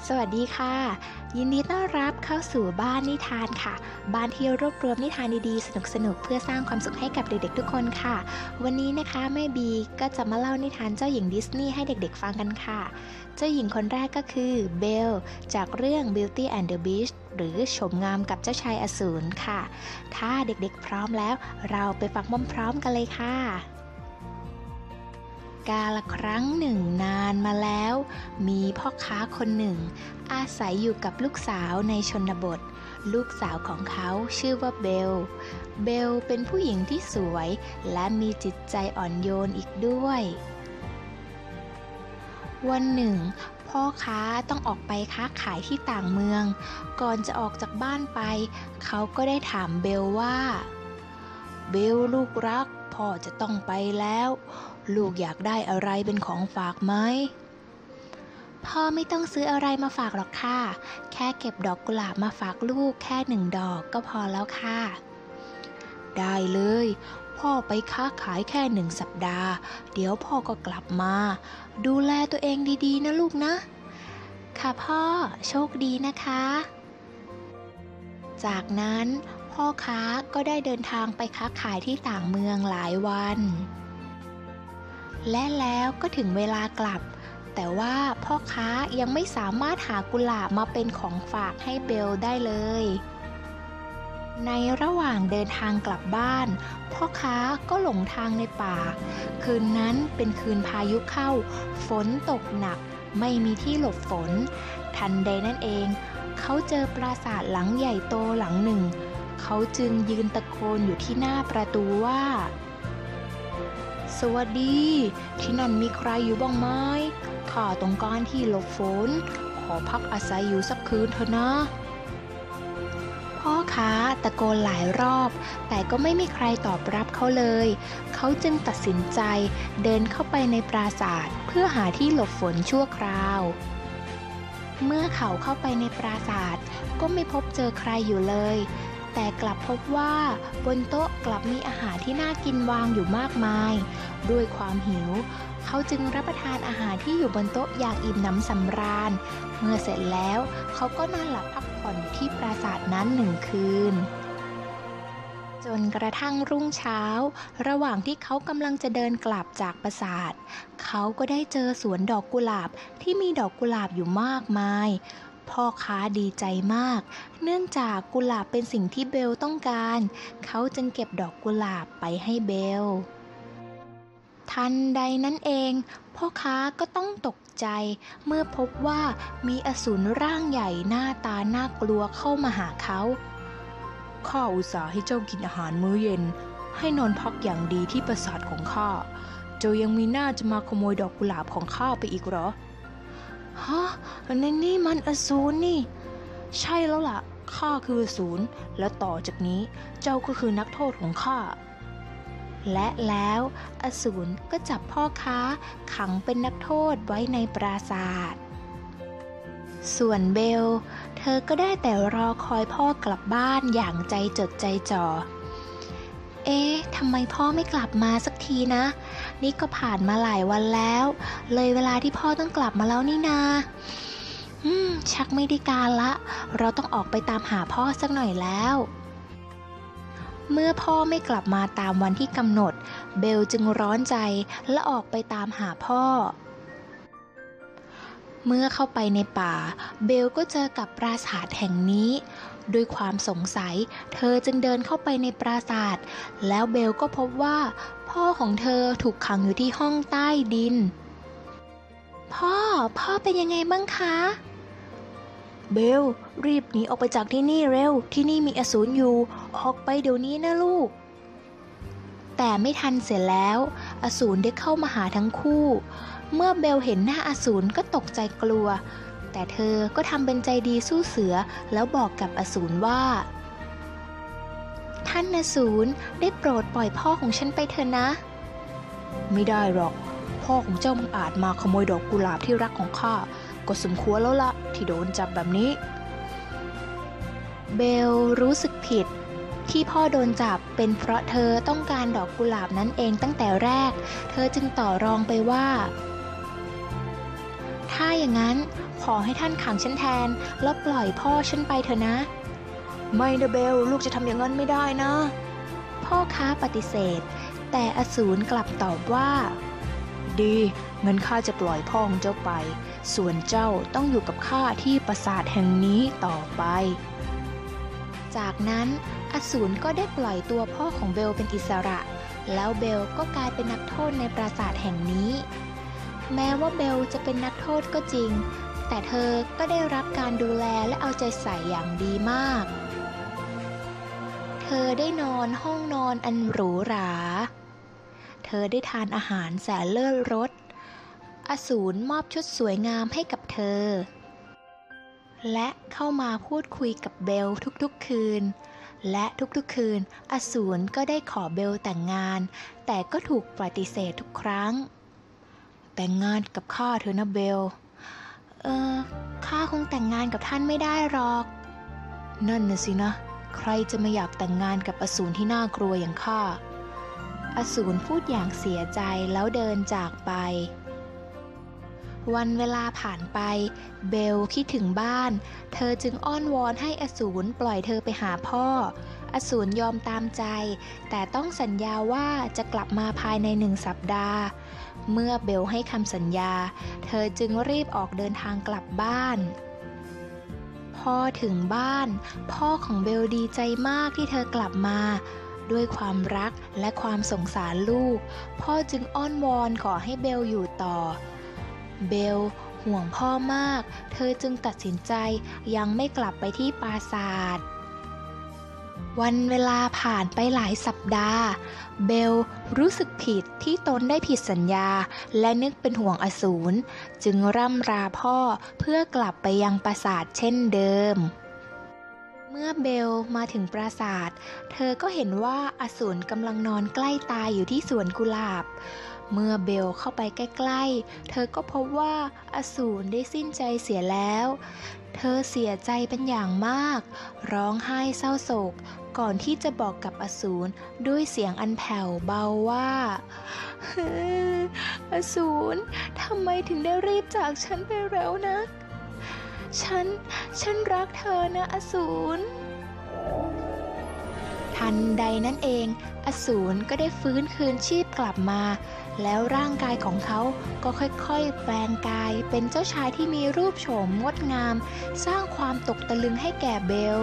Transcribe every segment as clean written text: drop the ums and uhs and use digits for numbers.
สวัสดีค่ะยินดีต้อนรับเข้าสู่บ้านนิทานค่ะบ้านที่รวบรวมนิทานดีๆสนุกๆเพื่อสร้างความสุขให้กับเด็กๆทุกคนค่ะวันนี้นะคะแม่บีก็จะมาเล่านิทานเจ้าหญิงดิสนีย์ให้เด็กๆฟังกันค่ะเจ้าหญิงคนแรกก็คือเบลจากเรื่อง Beauty and the Beast หรือโฉมงามกับเจ้าชายอสูรค่ะถ้าเด็กๆพร้อมแล้วเราไปฟังพร้อมๆกันเลยค่ะกาลครั้งหนึ่งนานมาแล้วมีพ่อค้าคนหนึ่งอาศัยอยู่กับลูกสาวในชนบทลูกสาวของเขาชื่อว่าเบลเป็นผู้หญิงที่สวยและมีจิตใจอ่อนโยนอีกด้วยวันหนึ่งพ่อค้าต้องออกไปค้าขายที่ต่างเมืองก่อนจะออกจากบ้านไปเขาก็ได้ถามเบลว่าเบลลูกรักพ่อจะต้องไปแล้วลูกอยากได้อะไรเป็นของฝากไหมพ่อไม่ต้องซื้ออะไรมาฝากหรอกค่ะแค่เก็บดอกกุหลาบมาฝากลูกแค่1 ดอกก็พอแล้วค่ะได้เลยพ่อไปค้าขายแค่1 สัปดาห์เดี๋ยวพ่อก็กลับมาดูแลตัวเองดีๆนะลูกนะค่ะพ่อโชคดีนะคะจากนั้นพ่อค้าก็ได้เดินทางไปค้าขายที่ต่างเมืองหลายวันและแล้วก็ถึงเวลากลับแต่ว่าพ่อค้ายังไม่สามารถหากุหลาบมาเป็นของฝากให้เบลได้เลยในระหว่างเดินทางกลับบ้านพ่อค้าก็หลงทางในป่าคืนนั้นเป็นคืนพายุเข้าฝนตกหนักไม่มีที่หลบฝนทันใดนั้นเองเขาเจอปราสาทหลังใหญ่โตหลังหนึ่งเขาจึงยืนตะโกนอยู่ที่หน้าประตูว่าสวัสดีที่นั่นมีใครอยู่บ้างไหมข้าต้องการที่หลบฝนขอพักอาศัยอยู่สักคืนเถอะนะพ่อค้าตะโกนหลายรอบแต่ก็ไม่มีใครตอบรับเขาเลยเขาจึงตัดสินใจเดินเข้าไปในปราสาทเพื่อหาที่หลบฝนชั่วคราวเมื่อเขาเข้าไปในปราสาทก็ไม่พบเจอใครอยู่เลยแต่กลับพบว่าบนโต๊ะกลับมีอาหารที่น่ากินวางอยู่มากมายด้วยความหิวเขาจึงรับประทานอาหารที่อยู่บนโต๊ะอย่างอิ่มหนำสำราญเมื่อเสร็จแล้วเขาก็นอนหลับพักผ่อนอยู่ที่ปราสาทนั้น1 คืนจนกระทั่งรุ่งเช้าระหว่างที่เขากำลังจะเดินกลับจากปราสาทเขาก็ได้เจอสวนดอกกุหลาบที่มีดอกกุหลาบอยู่มากมายพ่อค้าดีใจมากเนื่องจากกุหลาบเป็นสิ่งที่เบลต้องการเขาจึงเก็บดอกกุหลาบไปให้เบลทันใดนั้นเองพ่อค้าก็ต้องตกใจเมื่อพบว่ามีอสูรร่างใหญ่หน้าตาน่ากลัวเข้ามาหาเขาข้าอุตส่าห์ให้เจ้ากินอาหารมื้อเย็นให้นอนพักอย่างดีที่ปราสาทของข้าเจ้ายังมีหน้าจะมาขโมยดอกกุหลาบของข้าไปอีกเหรอฮะนี่มันอสูรนี่ใช่แล้วล่ะข้าคืออสูรและต่อจากนี้เจ้าก็คือนักโทษของข้าและแล้วอสูรก็จับพ่อค้าขังเป็นนักโทษไว้ในปราสาทส่วนเบลเธอก็ได้แต่รอคอยพ่อกลับบ้านอย่างใจจดใจจ่อทำไมพ่อไม่กลับมาสักทีนะนี่ก็ผ่านมาหลายวันแล้วเลยเวลาที่พ่อต้องกลับมาแล้วนี่นาชักไม่ได้การละเราต้องออกไปตามหาพ่อสักหน่อยแล้วเมื่อพ่อไม่กลับมาตามวันที่กำหนดเบลจึงร้อนใจและออกไปตามหาพ่อเมื่อเข้าไปในป่าเบลก็เจอกับปราสาทแห่งนี้ด้วยความสงสัยเธอจึงเดินเข้าไปในปราสาทแล้วเบลก็พบว่าพ่อของเธอถูกขังอยู่ที่ห้องใต้ดินพ่อเป็นยังไงบ้างคะเบลรีบหนีออกไปจากที่นี่เร็วที่นี่มีอสูรอยู่ออกไปเดี๋ยวนี้นะลูกแต่ไม่ทันเสียแล้วอสูรได้เข้ามาหาทั้งคู่เมื่อเบลเห็นหน้าอสูรก็ตกใจกลัวแต่เธอก็ทำเป็นใจดีสู้เสือแล้วบอกกับอสูรว่าท่านอสูรได้โปรดปล่อยพ่อของฉันไปเถอะนะไม่ได้หรอกพ่อของเจ้าบังอาจมาขโมยดอกกุหลาบที่รักของข้าก็สมควรแล้วล่ะที่โดนจับแบบนี้เบลรู้สึกผิดที่พ่อโดนจับเป็นเพราะเธอต้องการดอกกุหลาบนั้นเองตั้งแต่แรกเธอจึงต่อรองไปว่าถ้าอย่างนั้นขอให้ท่านขังฉันแทนแล้วปล่อยพ่อฉันไปเถอะนะไม่นะเบลลูกจะทำอย่างนั้นไม่ได้นะพ่อค้าปฏิเสธแต่อสูรกลับตอบว่าดีงั้นข้าจะปล่อยพ่อของเจ้าไปส่วนเจ้าต้องอยู่กับข้าที่ปราสาทแห่งนี้ต่อไปจากนั้นอสูรก็ได้ปล่อยตัวพ่อของเบลเป็นอิสระแล้วเบลก็กลายเป็นนักโทษในปราสาทแห่งนี้แม้ว่าเบลจะเป็นนักโทษก็จริงแต่เธอก็ได้รับการดูแลและเอาใจใส่อย่างดีมากเธอได้นอนห้องนอนอันหรูหราเธอได้ทานอาหารแสนเลิศรสอสูรมอบชุดสวยงามให้กับเธอและเข้ามาพูดคุยกับเบลทุกๆคืนและทุกๆคืนอสูรก็ได้ขอเบลแต่งงานแต่ก็ถูกปฏิเสธทุกครั้งแต่งงานกับข้าเถอะนะเบลข้าคงแต่งงานกับท่านไม่ได้หรอกนั่นน่ะสินะใครจะไม่อยากแต่งงานกับอสูรที่น่ากลัวอย่างข้าอสูรพูดอย่างเสียใจแล้วเดินจากไปวันเวลาผ่านไปเบลคิดถึงบ้านเธอจึงอ้อนวอนให้อสูรปล่อยเธอไปหาพ่ออสูรยอมตามใจแต่ต้องสัญญาว่าจะกลับมาภายใน1 สัปดาห์เมื่อเบลให้คำสัญญาเธอจึงรีบออกเดินทางกลับบ้านพอถึงบ้านพ่อของเบลดีใจมากที่เธอกลับมาด้วยความรักและความสงสารลูกพ่อจึงอ้อนวอนขอให้เบลอยู่ต่อเบลห่วงพ่อมากเธอจึงตัดสินใจยังไม่กลับไปที่ปราสาทวันเวลาผ่านไปหลายสัปดาห์เบลรู้สึกผิดที่ตนได้ผิดสัญญาและนึกเป็นห่วงอสูรจึงร่ำลาพ่อเพื่อกลับไปยังปราสาทเช่นเดิมเมื่อเบลมาถึงปราสาทเธอก็เห็นว่าอสูรกำลังนอนใกล้ตายอยู่ที่สวนกุหลาบเมื่อเบลเข้าไปใกล้ๆเธอก็พบว่าอสูรได้สิ้นใจเสียแล้วเธอเสียใจเป็นอย่างมากร้องไห้เศร้าโศกก่อนที่จะบอกกับอสูรด้วยเสียงอันแผ่วเบาว่าอสูรทำไมถึงได้รีบจากฉันไปเร็วนักฉันรักเธอนะอสูรทันใดนั้นเองอสูรก็ได้ฟื้นคืนชีพกลับมาแล้วร่างกายของเขาก็ค่อยๆแปลงกายเป็นเจ้าชายที่มีรูปโฉมงดงามสร้างความตกตะลึงให้แก่เบล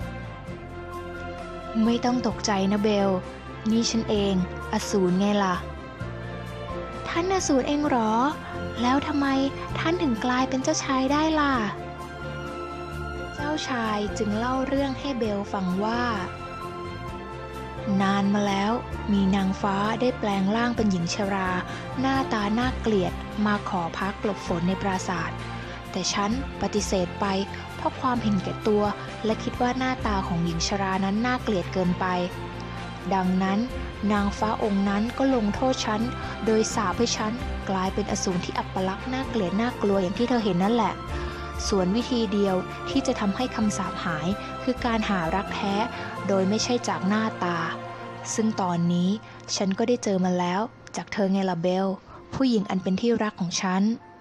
ไม่ต้องตกใจนะเบลนี่ฉันเองอสูรไงล่ะท่านอสูรเองหรอแล้วทำไมท่านถึงกลายเป็นเจ้าชายได้ล่ะเจ้าชายจึงเล่าเรื่องให้เบลฟังว่านานมาแล้วมีนางฟ้าได้แปลงร่างเป็นหญิงชราหน้าตาน่าเกลียดมาขอพักหลบฝนในปราสาทแต่ฉันปฏิเสธไปเพราะความเห็นแก่ตัวและคิดว่าหน้าตาของหญิงชรานั้นน่าเกลียดเกินไปดังนั้นนางฟ้าองค์นั้นก็ลงโทษฉันโดยสาปให้ฉันกลายเป็นอสูรที่อัปลักษณ์น่าเกลียดน่ากลัวอย่างที่เธอเห็นนั่นแหละส่วนวิธีเดียวที่จะทำให้คำสาปหายคือการหารักแท้โดยไม่ใช่จากหน้าตาซึ่งตอนนี้ฉันก็ได้เจอมาแล้วจากเธอไงล่ะเบลผู้หญิงอันเป็นที่รักของฉัน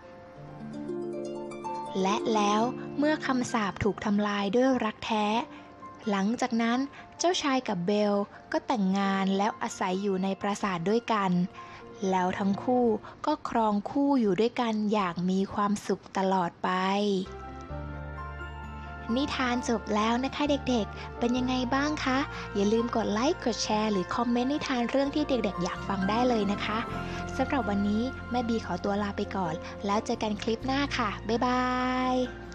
และแล้วเมื่อคำสาปถูกทำลายด้วยรักแท้หลังจากนั้นเจ้าชายกับเบลก็แต่งงานแล้วอาศัยอยู่ในปราสาทด้วยกันแล้วทั้งคู่ก็ครองคู่อยู่ด้วยกันอย่างมีความสุขตลอดไปนิทานจบแล้วนะคะเด็กๆเป็นยังไงบ้างคะอย่าลืมกดไลค์กดแชร์หรือคอมเมนต์นิทานเรื่องที่เด็กๆอยากฟังได้เลยนะคะสำหรับวันนี้แม่บีขอตัวลาไปก่อนแล้วเจอกันคลิปหน้าค่ะบ๊ายบาย